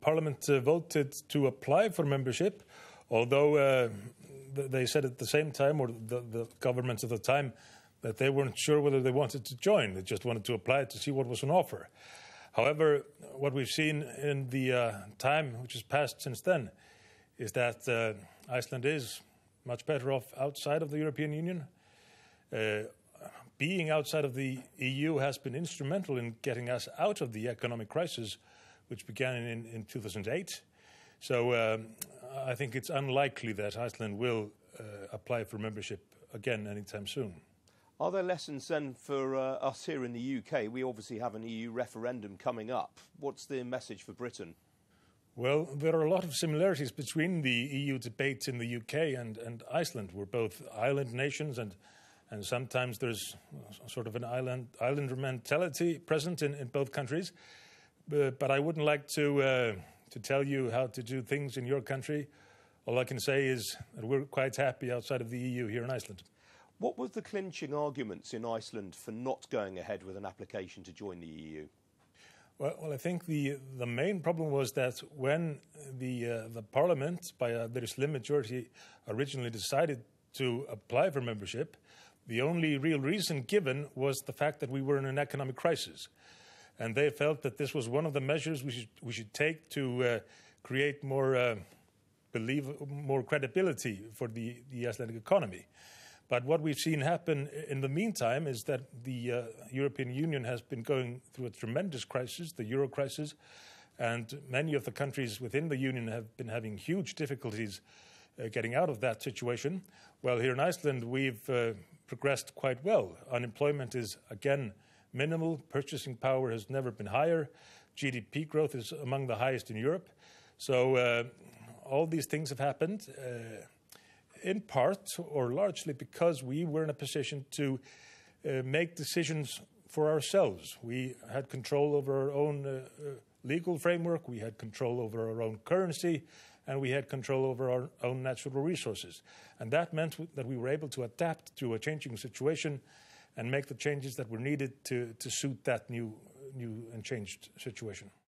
Parliament voted to apply for membership, although they said at the same time, or the governments at the time, that they weren't sure whether they wanted to join. They just wanted to apply to see what was on offer. However, what we've seen in the time which has passed since then is that Iceland is much better off outside of the European Union. Being outside of the EU has been instrumental in getting us out of the economic crisis, which began in 2008. So I think it's unlikely that Iceland will apply for membership again anytime soon. Are there lessons then for us here in the UK? We obviously have an EU referendum coming up. What's the message for Britain? Well, there are a lot of similarities between the EU debate in the UK and Iceland. We're both island nations, and sometimes there's sort of an islander mentality present in both countries. But I wouldn't like to tell you how to do things in your country. All I can say is that we're quite happy outside of the EU here in Iceland. What were the clinching arguments in Iceland for not going ahead with an application to join the EU? Well, I think the main problem was that when the Parliament, by a very slim majority, originally decided to apply for membership, the only real reason given was the fact that we were in an economic crisis. And they felt that this was one of the measures we should take to create more credibility for the Icelandic economy. But what we've seen happen in the meantime is that the European Union has been going through a tremendous crisis, the euro crisis, and many of the countries within the Union have been having huge difficulties getting out of that situation. Well, here in Iceland, we've progressed quite well. Unemployment is, again, minimal. Purchasing power has never been higher. GDP growth is among the highest in Europe. So all these things have happened in part or largely because we were in a position to make decisions for ourselves. We had control over our own legal framework, we had control over our own currency, and we had control over our own natural resources. And that meant that we were able to adapt to a changing situation and make the changes that were needed to suit that new and changed situation.